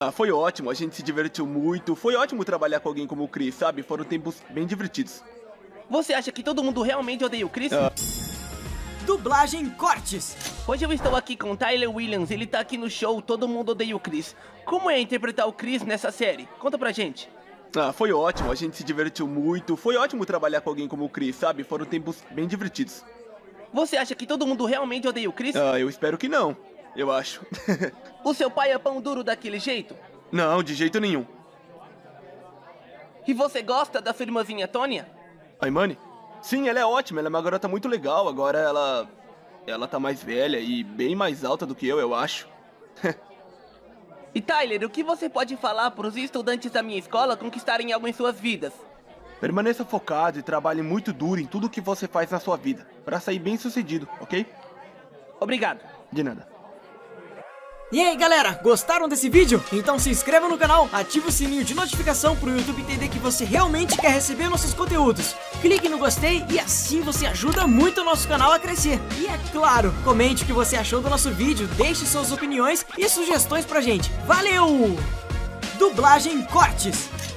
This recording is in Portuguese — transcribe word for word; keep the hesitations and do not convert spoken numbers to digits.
Ah, foi ótimo, a gente se divertiu muito. Foi ótimo trabalhar com alguém como o Chris, sabe? Foram tempos bem divertidos. Você acha que todo mundo realmente odeia o Chris? Ah. Dublagem Cortes. Hoje eu estou aqui com Tyler Williams, ele tá aqui no show Todo Mundo Odeia o Chris. Como é interpretar o Chris nessa série? Conta pra gente. Ah, foi ótimo, a gente se divertiu muito. Foi ótimo trabalhar com alguém como o Chris, sabe? Foram tempos bem divertidos. Você acha que todo mundo realmente odeia o Chris? Ah, eu espero que não. Eu acho. O seu pai é pão duro daquele jeito? Não, de jeito nenhum. E você gosta da sua irmãzinha Tônia? A Imani? Sim, ela é ótima, ela é uma garota muito legal. Agora ela... Ela tá mais velha e bem mais alta do que eu, eu acho. E Tyler, o que você pode falar para os estudantes da minha escola conquistarem algo em suas vidas? Permaneça focado e trabalhe muito duro em tudo que você faz na sua vida, pra sair bem sucedido, ok? Obrigado. De nada. E aí galera, gostaram desse vídeo? Então se inscreva no canal, ative o sininho de notificação pro YouTube entender que você realmente quer receber nossos conteúdos. Clique no gostei e assim você ajuda muito o nosso canal a crescer. E é claro, comente o que você achou do nosso vídeo, deixe suas opiniões e sugestões pra gente. Valeu! Dublagem Cortes.